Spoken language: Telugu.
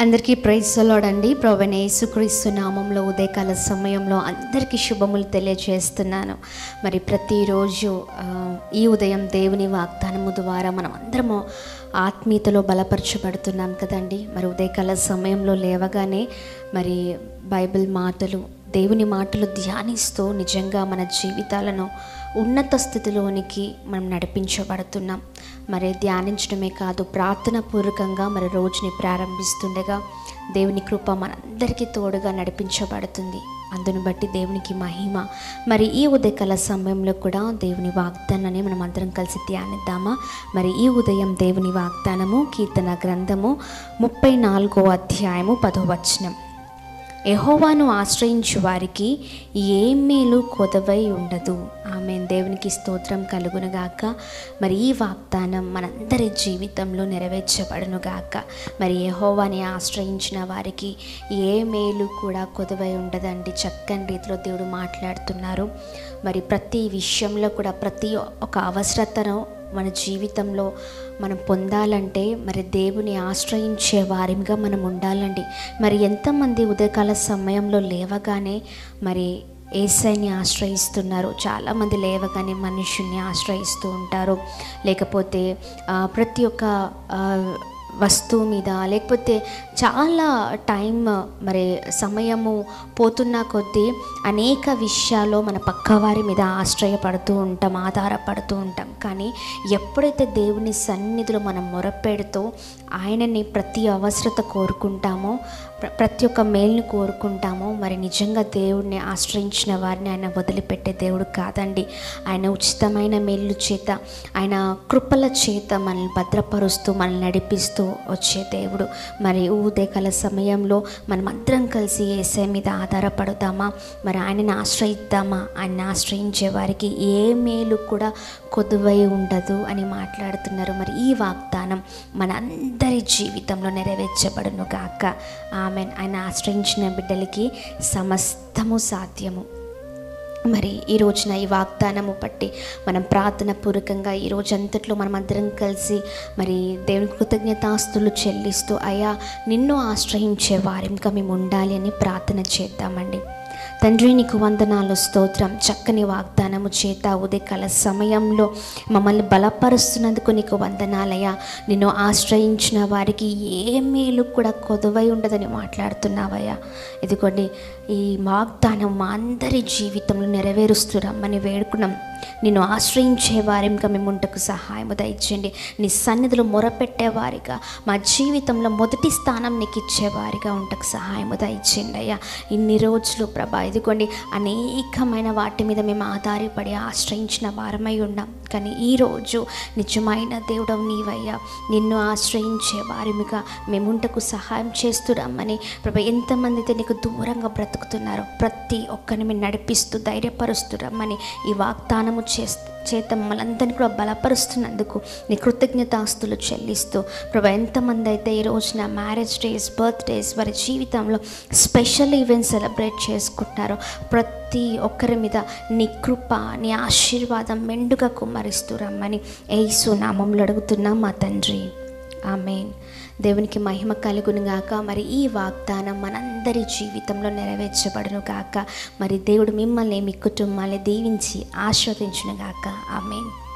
అందరికీ ప్రైజ్ ది లార్డ్ అండి. ప్రభువైన యేసుక్రీస్తు నామంలో ఉదయకాల సమయంలో అందరికీ శుభములు తెలియజేస్తున్నాను. మరి ప్రతిరోజు ఈ ఉదయం దేవుని వాగ్దానము ద్వారా మనం అందరము ఆత్మీయతలో బలపరచబడుతున్నాం కదండి. మరి ఉదయకాల సమయంలో లేవగానే మరి బైబిల్ మాటలు, దేవుని మాటలు ధ్యానిస్తూ నిజంగా మన జీవితాలను ఉన్నత స్థితిలోనికి మనం నడిపించబడుతున్నాం. మరి ధ్యానించడమే కాదు, ప్రార్థన పూర్వకంగా మరి రోజుని ప్రారంభిస్తుండగా దేవుని కృప మనందరికీ తోడుగా నడిపించబడుతుంది. అందును బట్టి దేవునికి మహిమ. మరి ఈ ఉదయకాల సమయంలో కూడా దేవుని వాగ్దానాన్ని మనం అందరం కలిసి ధ్యానిద్దామా? మరి ఈ ఉదయం దేవుని వాగ్దానము కీర్తన గ్రంథము 34వ అధ్యాయము 10వ వచనం. యెహోవాను ఆశ్రయించు వారికి ఏ మేలు కొదవై ఉండదు. ఆమేన్. దేవునికి స్తోత్రం కలుగునుగాక. మరి ఈ వాగ్దానం మనందరి జీవితంలో నెరవేర్చబడునుగాక. మరి యెహోవాని ఆశ్రయించిన వారికి ఏ మేలు కూడా కొదవై ఉండదండి. చక్కని రీతిలో దేవుడు మాట్లాడుతున్నారు. మరి ప్రతి విషయంలో కూడా ప్రతి ఒక్క అవసరతను మన జీవితంలో మనం పొందాలంటే మరి దేవుని ఆశ్రయించే వారిగా మనం ఉండాలండి. మరి ఎంతమంది ఉదయకాల సమయంలో లేవగానే మరి యేసయ్యని ఆశ్రయిస్తున్నారు? చాలామంది లేవగానే మనుషుల్ని ఆశ్రయిస్తూ ఉంటారు, లేకపోతే ప్రతి ఒక్క వస్తువు మీద, లేకపోతే చాలా టైం మరి సమయము పోతున్న కొద్దీ అనేక విషయాల్లో మన పక్కవారి మీద ఆశ్రయపడుతూ ఉంటాం, ఆధారపడుతూ ఉంటాం. కానీ ఎప్పుడైతే దేవుని సన్నిధిలో మనం మొరపెడుతూ ఆయనని ప్రతి అవసరత కోరుకుంటామో, ప్రతి ఒక్క మేలుని కోరుకుంటామో, మరి నిజంగా దేవుడిని ఆశ్రయించిన వారిని ఆయన వదిలిపెట్టే దేవుడు కాదండి. ఆయన ఉచితమైన మేలు చేత, ఆయన కృపల చేత మనల్ని భద్రపరుస్తూ మనల్ని నడిపిస్తూ వచ్చే దేవుడు. మరి ఉదయకాల సమయంలో మనం అందరం కలిసి యేసయ్య మీద ఆధారపడదామా? మరి ఆయనని ఆశ్రయిద్దామా? ఆయన్ని ఆశ్రయించే వారికి ఏ మేలు కూడా కొదువై ఉండదు అని మాట్లాడుతున్నారు. మరి ఈ వాగ్దానం మన అందరి జీవితంలో నెరవేర్చబడును గాక. ఆమెన్. ఆయన ఆశ్రయించిన బిడ్డలకి సమస్తము సాధ్యము. మరి ఈ రోజున ఈ వాగ్దానము బట్టి మనం ప్రార్థన పూర్వకంగా ఈ రోజంతట్లో మనం అందరం కలిసి మరి దేవుని కృతజ్ఞతాస్తులు చెల్లిస్తూ, అయ్యా నిన్ను ఆశ్రయించే వారిగా మేము ఉండాలి అని ప్రార్థన చేద్దామండి. తండ్రి, నీకు వందనాలు, స్తోత్రం. చక్కని వాగ్దానము చేత ఉదయకాల సమయంలో మమ్మల్ని బలపరుస్తున్నందుకు నీకు వందనాలయ్యా. నిన్ను ఆశ్రయించిన వారికి ఏ మేలు కూడా కొదవై ఉండదని మాట్లాడుతున్నావయ్యా. ఇదిగోండి, ఈ వాగ్దానం మా అందరి జీవితంలో నెరవేరుస్తున్నామని వేడుకున్నాం. నిన్ను ఆశ్రయించే వారిగా మేము ఉంటకు సహాయము దయచేయండి. నీ సన్నిధిలో మొరపెట్టేవారిగా, మా జీవితంలో మొదటి స్థానం నీకు ఇచ్చేవారిగా ఉంటకు సహాయము దయచేయండి అయ్యా. ఇన్ని రోజులు ప్రభా, ఇదిగోండి, అనేకమైన వాటి మీద మేము ఆధారపడి ఆశ్రయించిన వారమై ఉన్నాం. కానీ ఈరోజు నిజమైన దేవుడవు నీవయ్యా. నిన్ను ఆశ్రయించే వారిగా మేముంటకు సహాయం చేస్తున్నామని ప్రభా, ఎంతమంది అయితే నీకు దూరంగా బ్రతుకుతున్నారో ప్రతి ఒక్కరిని మేము నడిపిస్తూ ధైర్యపరుస్తున్నామని ఈ వాగ్దానము చేత మమ్మల్ని అందరినీ కూడా బలపరుస్తున్నందుకు నీ కృతజ్ఞతాస్తులు చెల్లిస్తూ ప్రభా, ఎంతమంది అయితే ఈ రోజున మ్యారేజ్ డేస్, బర్త్డేస్, వారి జీవితంలో స్పెషల్ ఈవెంట్స్ సెలబ్రేట్ చేసుకుంటున్నారో ప్రతి ఒక్కరి మీద నీ కృప, నీ ఆశీర్వాదం మెండుగా కుమ్మరిస్తూ రమ్మని యేసు నామములో అడుగుతున్నాం మా తండ్రి. ఆమేన్. దేవునికి మహిమ కలుగును గాక. మరి ఈ వాగ్దానం మనందరి జీవితంలో నెరవేర్చబడును గాక. మరి దేవుడు మిమ్మల్ని, మీ కుటుంబాన్ని దీవించి ఆశీర్వదించును గాక. ఆమేన్.